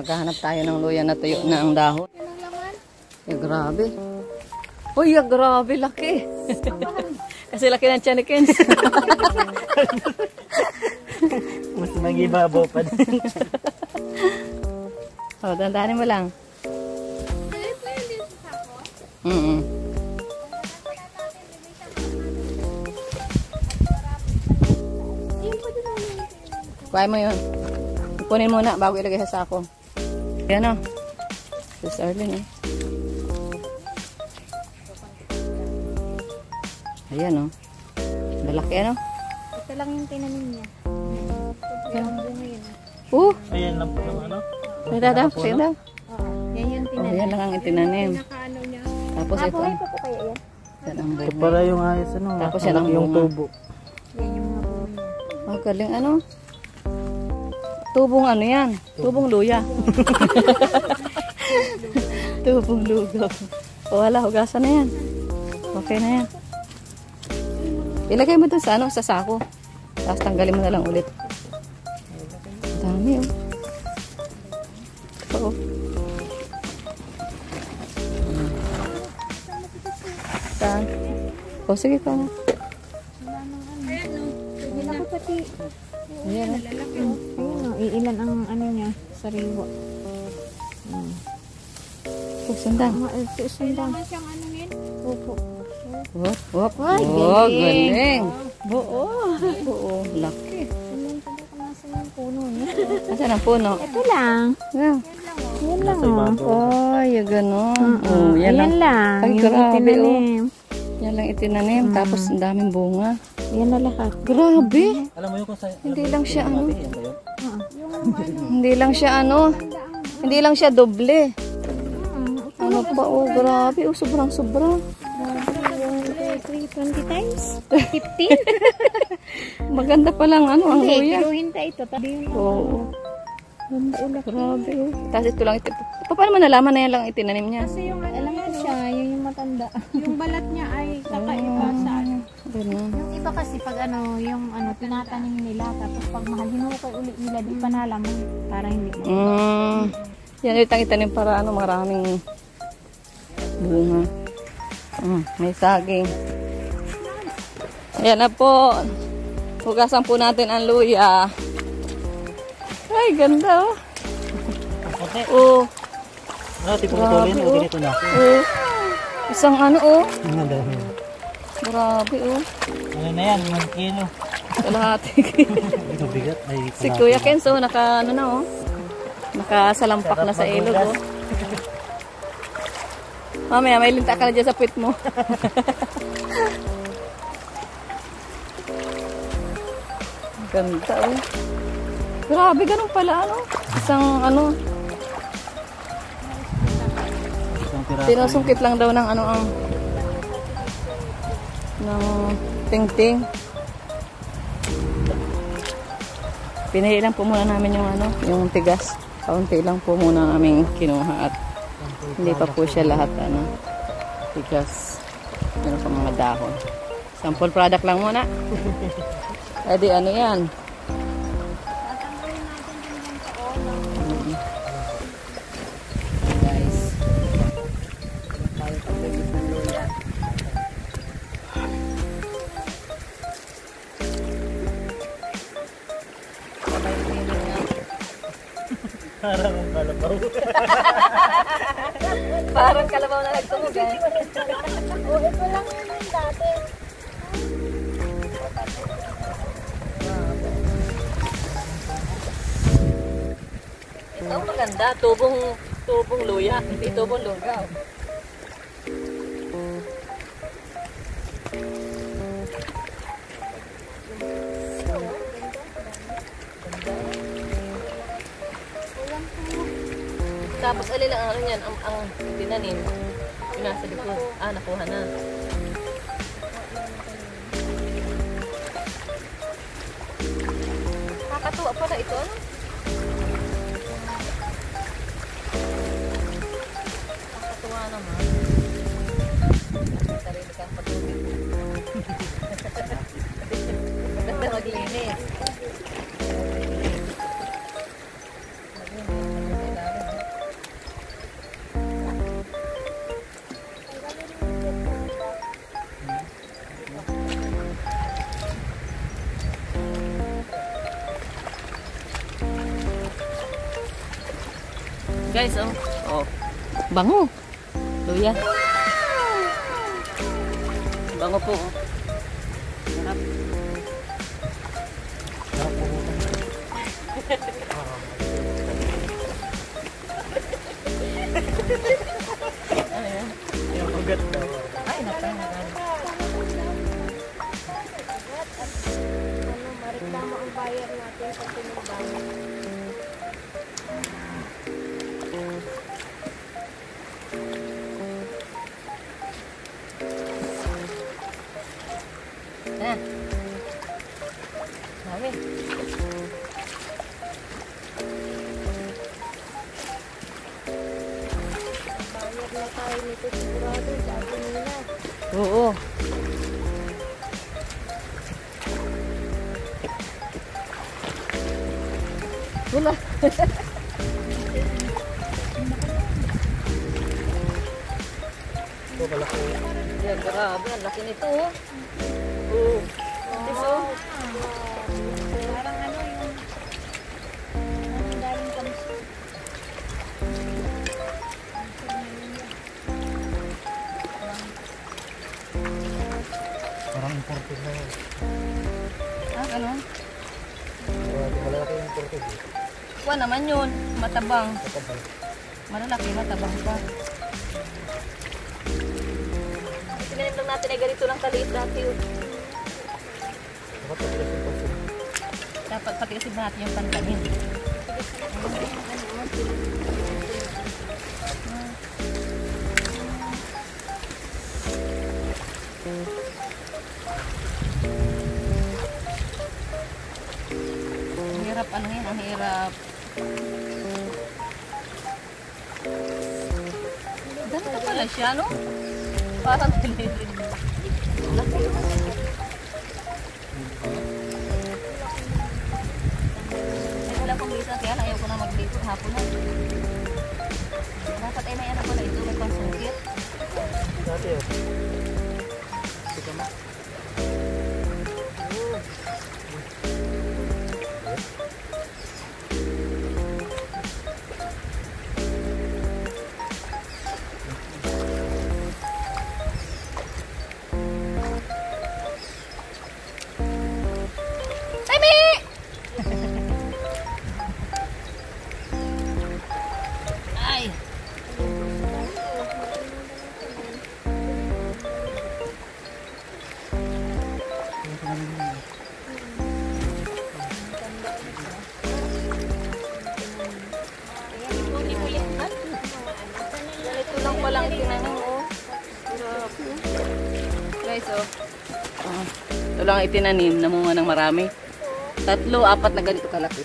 Maghahanap tayo ng luya na tuyo na ang dahon. Eh, grabe. Uy, grabe, laki. Kasi laki ng tiyan ni Kenz. Mas magibabaw pa din. O, dandanin mo lang. Kuhay mo yun. Ipunin muna bago ilagay sa sako. Yan o. Sis Arlene eh. Ayan o. Malaki ano? Ito lang yung tinanim niya. Ayan lang po yung ano. Ay, dadaw. Sige daw. Yan yung Oh, tinanim. yan lang ang itinanim. Nakaano niya. Tapos ito. Ito po kaya yan? Yan ang Ito para yung ayos ano. Tapos yan ang yung bunga. tubo. Yan yung mga bunga niya. Oh, galing ano? Tubong ano yan? Tubong luya. Tubong lugaw. O wala, hugasan na yan. Okay na yan. Ilagay mo dun sa ano, sa sako. Tapos tanggalin mo na lang ulit. Dami oh. Ito oh. Saan? O sige ka na. Yan ako pati. Ayan oh. Ayun o, iilan ang ano niya, sariwa. Sundang. Sundang. Siyang ano yun? Opo. Wop, wop. Ay, Oh, galing. galing. Oo. Oo, laki. Tingnan ko baka nasa yung puno niya. Asan ang puno? Ito lang. Yeah. Yan lang Nasa o. ibabaw. Oh, yung ganon. Oh, yan Ayan lang. Ay, Yung grabe oh. itinanim. Yan lang itinanim. Tapos ang daming bunga. Yan na lahat. Grabe. Alam mo yun kung sa... Hindi lang siya ano. Yan ba yun? Hindi lang siya ano. Hindi lang siya doble. Ano pa oh, grabe. Oh, sobrang sobra. 20 times? 15? Maganda pa lang ano ang Hindi, luya. pero hinta ito. Tabi yun. Oo. Grabe oh. Tapos ito lang ito. Paano mo nalaman na yan lang itinanim niya? Kasi yung alam ko siya, yung matanda. Yung balat niya ay kakaiba sa ano. Ganun. Yung iba kasi pag ano, yung ano, tinatanim nila. Tapos pag mahal, hinukay ulit nila, di pa nalaman. Para hindi na. Yan ulit ang itanim para ano, maraming bunga. May saging. Ayan na po. Hugasan po natin ang luya. Ay, ganda oh. Okay. Oh, Ano, tipong-tulin o ganito na. oh. Isang ano oh. Ano dahil? Grabe oh. Ano na yan? 1 kilo. Kalahati. Ito bigat. Ay, Si Kuya Kenzo, naka ano na oh. Nakasalampak na sa ilog oh. Mamaya, may linta ka na dyan sa puwit mo. Ganda oh. Grabe, ganun pala ano. Isang ano. Isang piraso. Sinusungkit lang daw ng ano ang ng ting-ting. Pinili lang po muna namin yung ano, yung tigas. Kaunti lang po muna namin kinuha at hindi pa po siya lahat ano, tigas. Meron pa mga dahon. Sample product lang muna. Edi ano yan? Guys. Tayo pagbibig ng luya. Sabay cleaning nga. Parang ang kalabaw. Parang kalabaw na nagtumugan. Oh, ito lang yun yung dati. Ito maganda, tubong luya, hindi tubong lugaw. Tapos alin lang ano yan, ang tinanim. Yung nasa likod. Ah, nakuha na. Kakatuwa pala ito, ano? Kakatuwa naman. Sarili kang pag-uwi. Ganda maglinis. Maglinis. Guys, oh. Oh. Bango. Luya. Bango po, oh. Sarap. Ano yan? Yung ugat daw. Ay, nakan. Mareklamo ang buyer natin sa tinubang. Nah. Dami. Buyer na tayo nito sigurado, sabi nila. Oo. Wala. Ito pala ko. Yan, grabe. Ang laki nito, oh. Oo. Tiso. Parang ano yung ang galing kami sa Parang imported na yun. Ah, ganun. Malaki yung imported. Kuha naman yun. Matabang. Katabal. Malalaki, matabang pa. Tinanim lang natin ay ganito lang kaliit dati. Dapat patigas yung portion. Dapat patigasin natin yung pantanin. Ang hirap, ano yan? Ang hirap. Ganito pala siya, no? Parang tinilig. Laki. Ay, wala pong bisa, kaya ayaw ko na maglito hapon na. Dapat ay may ano pala ito, may pansungkit. Dati yun. Sige ma. Ay! Ganito lang palang itinanim, oh. Guys, oh. Ito lang itinanim, namunga ng marami. 3, 4 na ganito kalaki.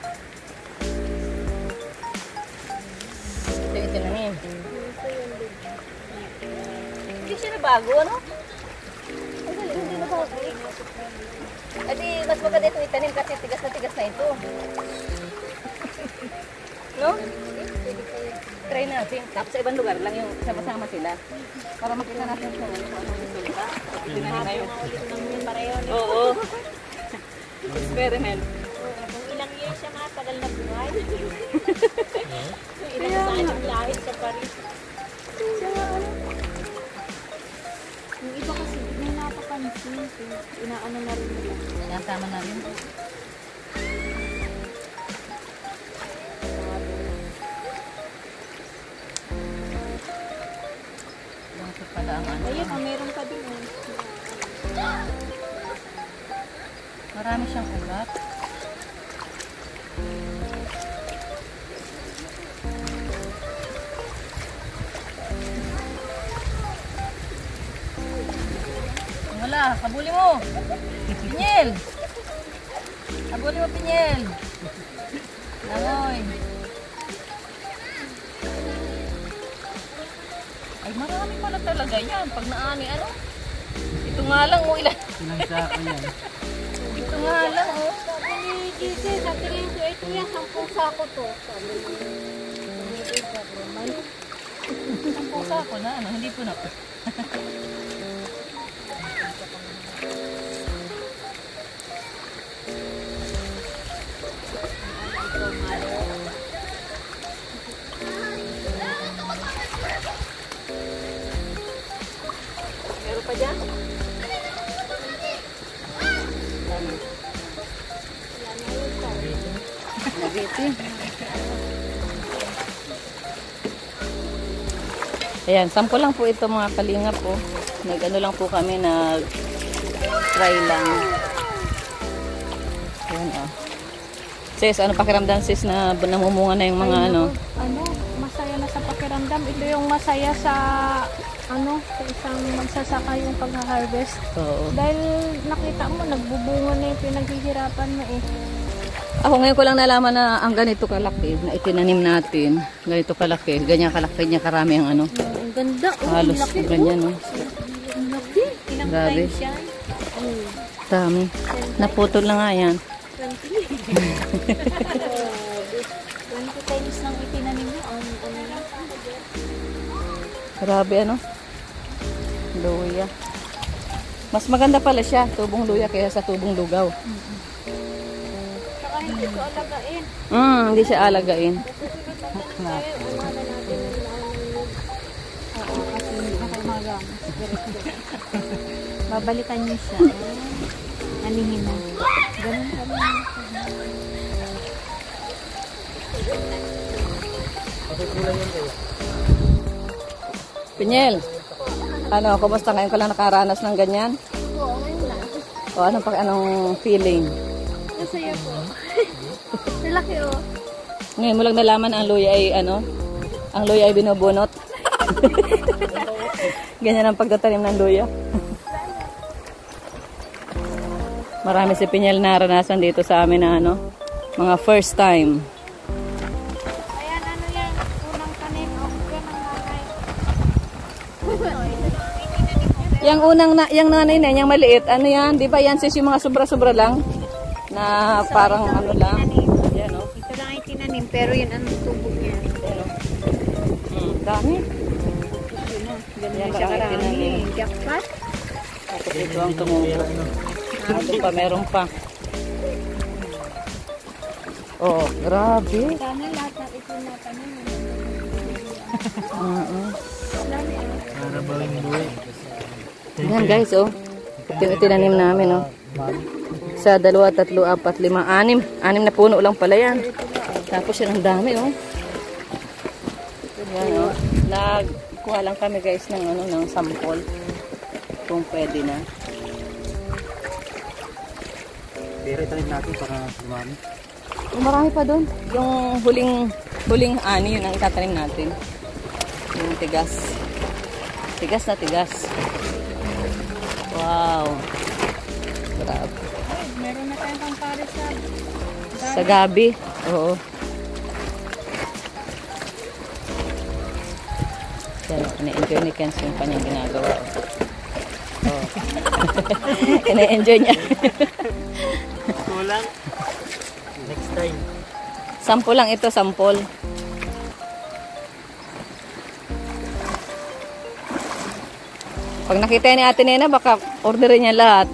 Ito yung itinanim. Hindi siya na bago, ano? Ay, hindi na bago. Ay, di, mas maganda itong itanim kasi tigas na ito. No? Try natin. Tapos sa ibang lugar lang yung sama-sama sila. Para makita natin kung anong resulta. Itinanim na yun. Oo. Experiment. Kung ilang years siya matagal na buhay. Kung ilang saan ang lahit sa Paris. Yung iba kasi hindi na napapansin. Inaano na rin nila. Nasama na rin. Bakit pala ang ano? Ayun, meron pa din. Marami siyang ugat. Wala, habuli mo. Pinyel. Habuli mo, Pinyel. Langoy. Ay, marami pala talaga yan. Pag naani, ano? Ito nga lang, mo ilan. Ilang sako yan. Ito nga lang, oh. Sabi ni JC, sa tingin ko, ito yan, 10 sako to. Sabi ni 10 sako na, ano? Hindi po na po. pa dyan? Nagiti. Ayan, sample lang po ito mga kalingap po. Nag-ano lang po kami, nag-try lang. Ayan o. Sis, ano pakiramdam sis na namumunga na yung mga Masaya na sa pakiramdam. Ito yung masaya sa sa isang magsasaka yung pag-harvest. Oo. Dahil nakita mo, nagbubunga na yung pinaghihirapan mo eh. Ako ngayon ko lang nalaman na ang ganito kalaki na itinanim natin. Ganito kalaki. Ganyan kalaki niya karami ang ano. Ang ganda. Halos ganyan no. Ang laki. Ilang Grabe. times yan? Dami. Naputol na nga yan. 20. 20 times nang itinanim mo. Grabe ano. Luya. Mas maganda pala siya, tubong luya kaysa sa tubong lugaw. Saka hindi ko alagain. Hindi siya alagain. Babalikan niyo siya. Anihin na. Ganun kami. Pinyel, ano, kumusta ngayon ka lang nakaranas ng ganyan? Oo, ngayon lang. O anong feeling? Masaya po. Nalaki oh. Ngayon mo lang nalaman ang luya ay ang luya ay binubunot. Ganyan ang pagtatanim ng luya. Marami si Pinyel naranasan dito sa amin na mga first time. Ayan, yan? Unang tanim. Okay ng nanay. Yung nanay na, yung maliit, ano yan? Di ba yan sis yung mga sobra-sobra lang? Na parang ano lang. Yan o. Ito lang ay tinanim, pero yun ang tubo niya. Dami. Ganyan siya karami. Jackpot? Tapos ito ang tumubo. Ano pa, meron pa. Oh, grabe. Sana lahat na ito na tanim. Para ba yung buhay? Yan guys, oh. Ito tinanim namin, oh. Sa 2, 3, 4, 5, 6. 6 na puno lang pala yan. Tapos yan ang dami, oh. Yan, oh. Nagkuha lang kami guys ng sample. Kung pwede na. Pero itanim natin para dumami. Marami pa doon. Yung huling ani, yun ang itatanim natin. Yung tigas. Tigas na tigas. Wow. Grabe. Meron na tayong pangpares Sa gabi. Oo. Yan, ina-enjoy ni Kenz yung kanyang ginagawa. Oh. Ina-enjoy niya. Kulang. Next time. Sample lang ito, sample. Pag nakita ni Ate Nena, baka orderin niya lahat.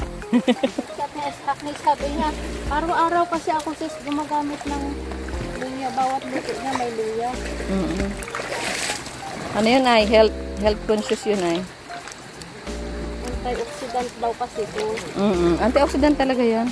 Sabi niya, araw-araw kasi ako sis gumagamit ng luya. Bawat luto niya may luya. Ano yun ay? Health conscious yun ay. Antioxidant daw kasi ito. Antioxidant talaga yan.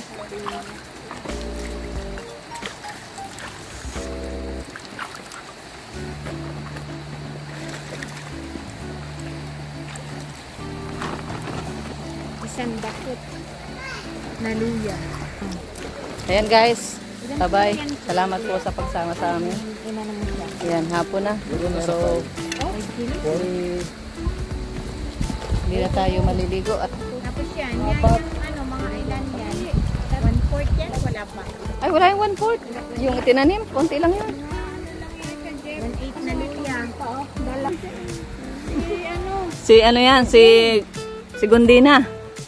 Isang bakit na luya. Ayan guys. Bye-bye. Salamat po sa pagsama sa amin. Ina naman siya. Ayan, hapon na. So, hindi na tayo maliligo at Tapos yan, yan yung mga ilan yan. 1/4 yan, wala pa. ay wala yung 1/4. Yung tinanim, konti lang yun. 1/8 na luya. Dala. Si ano yan, si Gundina.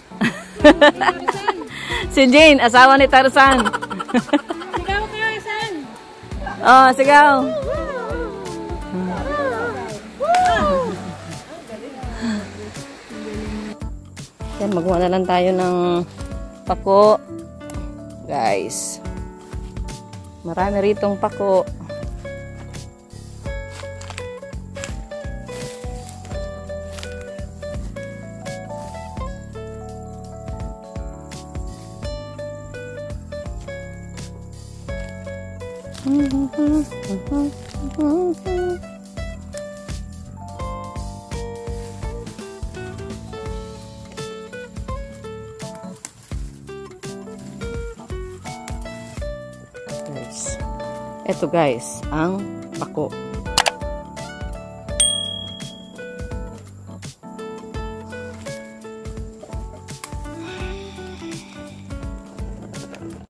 Si Jane, asawa ni Tarzan. Sigaw kayo, Isan! Oh, sigaw. Yan, magawa na lang tayo ng pako. Guys. Marami ritong pako. Guys, eto guys, ang pako.